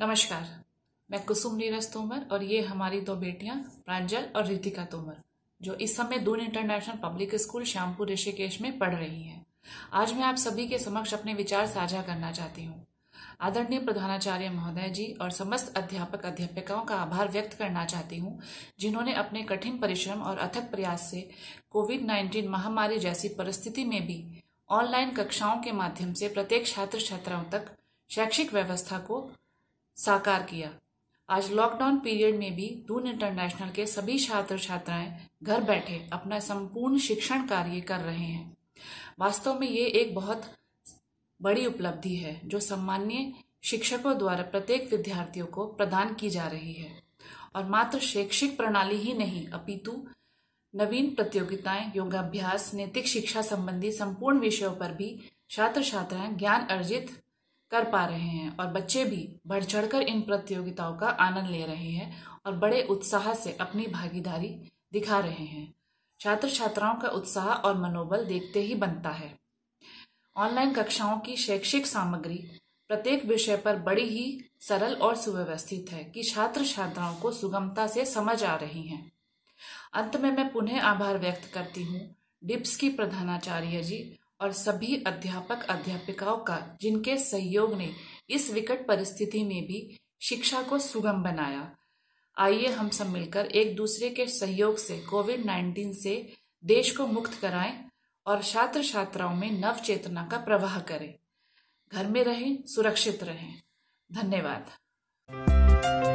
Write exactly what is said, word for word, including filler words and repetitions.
नमस्कार, मैं कुसुम नीरज तोमर और ये हमारी दो बेटियां प्रांजल और रितिका तोमर जो इस समय Doon international public school Shyampur Rishikesh में पढ़ रही हैं। आज मैं आप सभी के समक्ष अपने विचार साझा करना चाहती हूँ। आदरणीय प्रधानाचार्य महोदय जी और समस्त अध्यापक अध्यापिकाओं का आभार व्यक्त करना चाहती हूँ, जिन्होंने अपने कठिन परिश्रम और अथक प्रयास से कोविड नाइन्टीन महामारी जैसी परिस्थिति में भी ऑनलाइन कक्षाओं के माध्यम से प्रत्येक छात्र छात्राओं तक शैक्षिक व्यवस्था को साकार किया। आज लॉकडाउन पीरियड में भी दून इंटरनेशनल के सभी छात्र छात्राएं घर बैठे अपना संपूर्ण शिक्षण कार्य कर रहे हैं। वास्तव में ये एक बहुत बड़ी उपलब्धि है जो सम्मानीय शिक्षकों द्वारा प्रत्येक विद्यार्थियों को प्रदान की जा रही है। और मात्र शैक्षिक प्रणाली ही नहीं अपितु नवीन प्रतियोगिताएं, योगाभ्यास, नैतिक शिक्षा संबंधी संपूर्ण विषयों पर भी छात्र छात्राएं ज्ञान अर्जित कर पा रहे हैं और बच्चे भी बढ़ चढ़कर इन प्रतियोगिताओं का आनंद ले रहे हैं और बड़े उत्साह से अपनी भागीदारी दिखा रहे हैं। छात्र छात्राओं का उत्साह और मनोबल देखते ही बनता है। ऑनलाइन कक्षाओं की शैक्षिक सामग्री प्रत्येक विषय पर बड़ी ही सरल और सुव्यवस्थित है कि छात्र छात्राओं को सुगमता से समझ आ रही हैं। अंत में मैं पुनः आभार व्यक्त करती हूँ डिप्स की प्रधानाचार्य जी और सभी अध्यापक अध्यापिकाओं का, जिनके सहयोग ने इस विकट परिस्थिति में भी शिक्षा को सुगम बनाया। आइए हम सब मिलकर एक दूसरे के सहयोग से कोविड नाइन्टीन से देश को मुक्त कराएं और छात्र छात्राओं में नव चेतना का प्रवाह करें। घर में रहें, सुरक्षित रहें। धन्यवाद।